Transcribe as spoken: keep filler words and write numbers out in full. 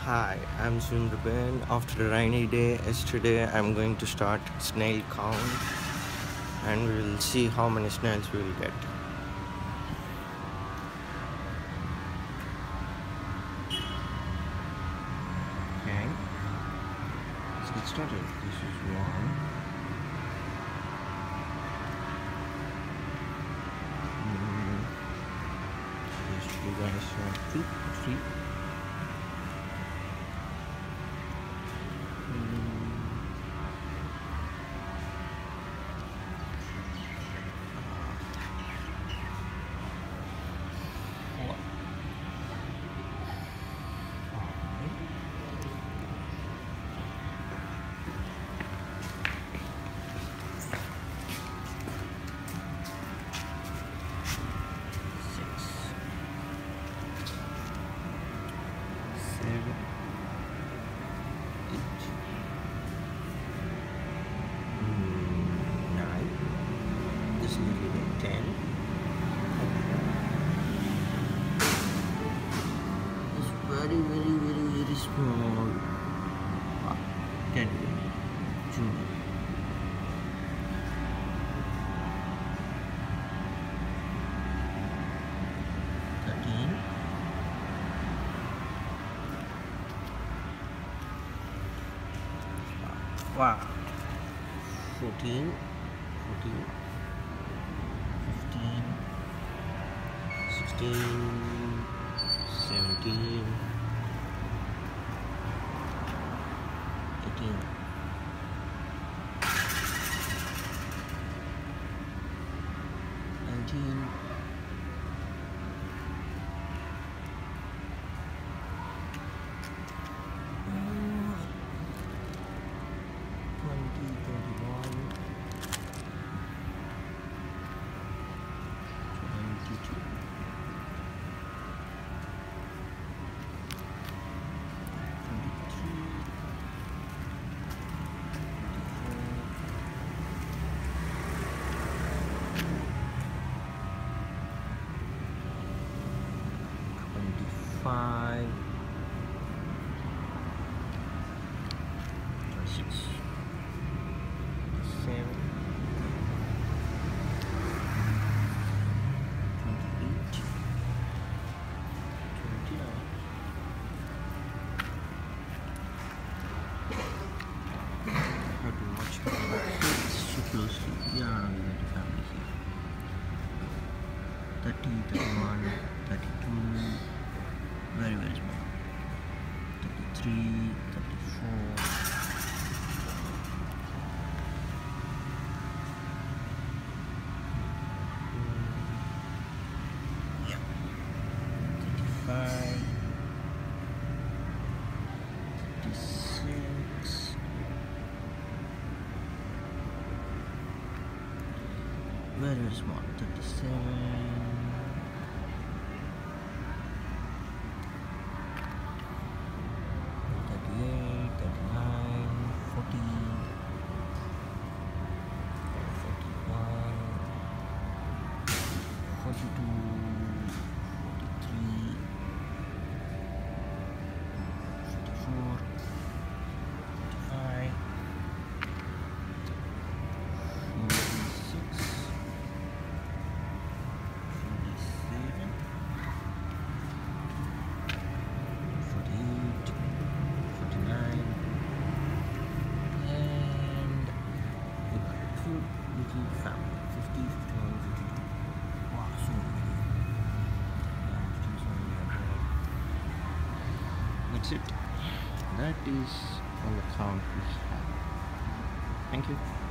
Hi, I'm Sundarban. After a rainy day yesterday, I'm going to start snail count and we will see how many snails we will get. Okay, let's get started. This is one. Mm, These two guys are two, three. Seven, eight, mm, nine. This is nearly ten. It's very, very, very, very small. Ah, ten. Junior. Thirteen. Wow. Fourteen. Fourteen. Fifteen. Sixteen. Seventeen. Eighteen. Nineteen. Twenty, twenty-one, twenty-two, twenty-three, twenty-four, twenty-five, twenty-six, twenty-seven, twenty-eight, twenty-nine, I have to watch my kids so closely. Yeah, we got a family here. thirty, thirty-one, thirty-two, very, very small. thirty-three, thirty-four. Yeah. thirty-five, thirty-six, very, very small. thirty-seven, thirty-eight, thirty-nine, forty, forty-one, forty-two, forty-three, forty-four, forty-five, forty-six, forty-seven, forty-eight, forty-nine, and we got a cute little family. fifty, fifty-one, fifty-two. Wow, so many. Yeah, fifty, so many. That's it. That is all the count we have. Thank you.